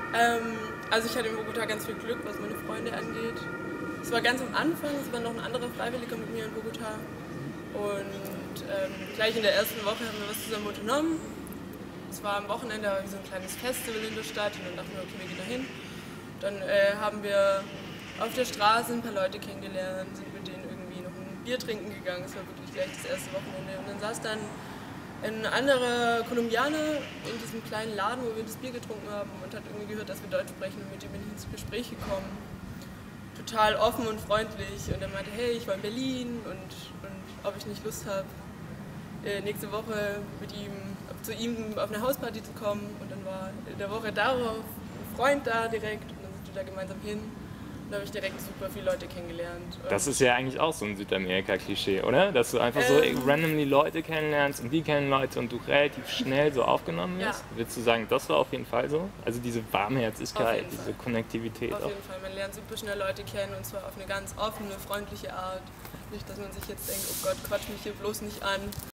Also ich hatte in Bogotá ganz viel Glück, was meine Freunde angeht. Es war ganz am Anfang, es war noch ein anderer Freiwilliger mit mir in Bogotá. Und gleich in der ersten Woche haben wir was zusammen unternommen. Es war am Wochenende wie so ein kleines Festival in der Stadt und dann dachten wir, okay, wir gehen da hin. Dann haben wir auf der Straße ein paar Leute kennengelernt, sind mit denen irgendwie noch ein Bier trinken gegangen. Es war wirklich gleich das erste Wochenende. Und dann saß dann ein anderer Kolumbianer in diesem kleinen Laden, wo wir das Bier getrunken haben und hat irgendwie gehört, dass wir Deutsch sprechen und mit dem bin ich ins Gespräch gekommen. Total offen und freundlich und er meinte, hey, ich war in Berlin und ob ich nicht Lust habe, nächste Woche zu ihm auf eine Hausparty zu kommen. Und dann war in der Woche darauf ein Freund da direkt und dann sind wir da gemeinsam hin. Da habe ich direkt super viele Leute kennengelernt. Das ist ja eigentlich auch so ein Südamerika-Klischee, oder? Dass du einfach so randomly Leute kennenlernst und die kennen Leute und du relativ schnell so aufgenommen wirst. Ja. Würdest du sagen, das war auf jeden Fall so? Also diese Warmherzigkeit, diese Konnektivität. Auf jeden Fall, man lernt super schnell Leute kennen und zwar auf eine ganz offene, freundliche Art. Nicht, dass man sich jetzt denkt, oh Gott, quatsch mich hier bloß nicht an.